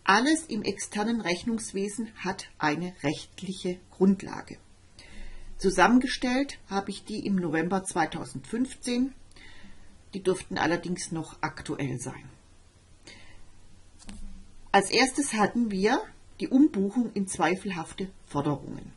Alles im externen Rechnungswesen hat eine rechtliche Grundlage. Zusammengestellt habe ich die im November 2015. Die dürften allerdings noch aktuell sein. Als erstes hatten wir die Umbuchung in zweifelhafte Forderungen.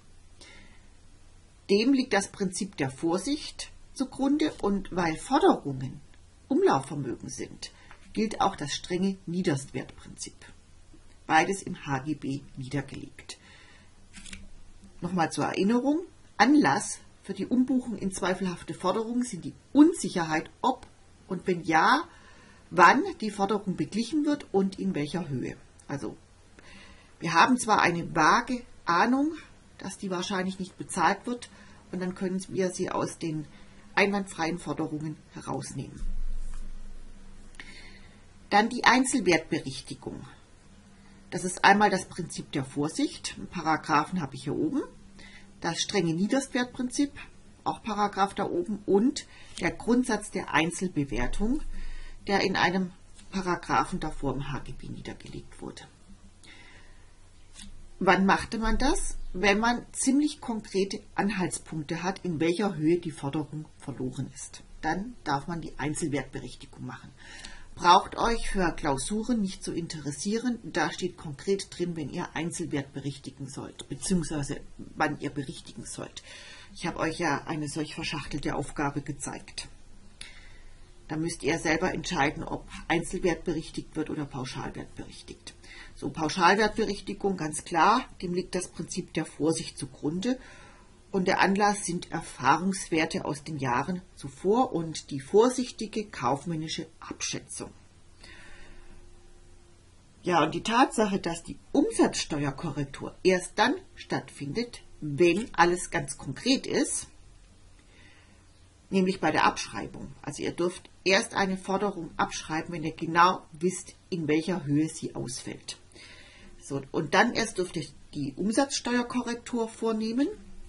Dem liegt das Prinzip der Vorsicht zugrunde, und weil Forderungen Umlaufvermögen sind, gilt auch das strenge Niederstwertprinzip. Beides im HGB niedergelegt. Nochmal zur Erinnerung: Anlass für die Umbuchung in zweifelhafte Forderungen sind die Unsicherheit, ob und wenn ja, wann die Forderung beglichen wird und in welcher Höhe. Also wir haben zwar eine vage Ahnung, dass die wahrscheinlich nicht bezahlt wird, und dann können wir sie aus den einwandfreien Forderungen herausnehmen. Dann die Einzelwertberichtigung. Das ist einmal das Prinzip der Vorsicht, Paragraphen habe ich hier oben, das strenge Niederstwertprinzip, auch Paragraph da oben, und der Grundsatz der Einzelbewertung, der in einem Paragraphen davor im HGB niedergelegt wurde. Wann machte man das? Wenn man ziemlich konkrete Anhaltspunkte hat, in welcher Höhe die Forderung verloren ist. Dann darf man die Einzelwertberichtigung machen. Braucht euch für Klausuren nicht zu interessieren, da steht konkret drin, wenn ihr Einzelwert berichtigen sollt, beziehungsweise wann ihr berichtigen sollt. Ich habe euch ja eine solch verschachtelte Aufgabe gezeigt. Da müsst ihr selber entscheiden, ob Einzelwert berichtigt wird oder Pauschalwert berichtigt. So, Pauschalwertberichtigung, ganz klar, dem liegt das Prinzip der Vorsicht zugrunde. Und der Anlass sind Erfahrungswerte aus den Jahren zuvor und die vorsichtige kaufmännische Abschätzung. Ja, und die Tatsache, dass die Umsatzsteuerkorrektur erst dann stattfindet, wenn alles ganz konkret ist, nämlich bei der Abschreibung. Also ihr dürft erst eine Forderung abschreiben, wenn ihr genau wisst, in welcher Höhe sie ausfällt. So, und dann erst dürft ihr die Umsatzsteuerkorrektur vornehmen.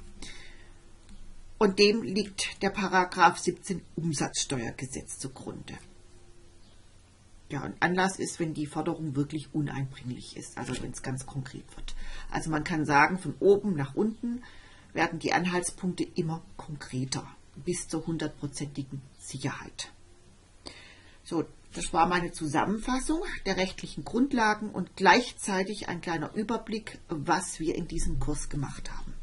Und dem liegt der Paragraph 17 Umsatzsteuergesetz zugrunde. Ja, und Anlass ist, wenn die Forderung wirklich uneinbringlich ist, also wenn es ganz konkret wird. Also man kann sagen, von oben nach unten werden die Anhaltspunkte immer konkreter, bis zur 100%igen Sicherheit. So, das war meine Zusammenfassung der rechtlichen Grundlagen und gleichzeitig ein kleiner Überblick, was wir in diesem Kurs gemacht haben.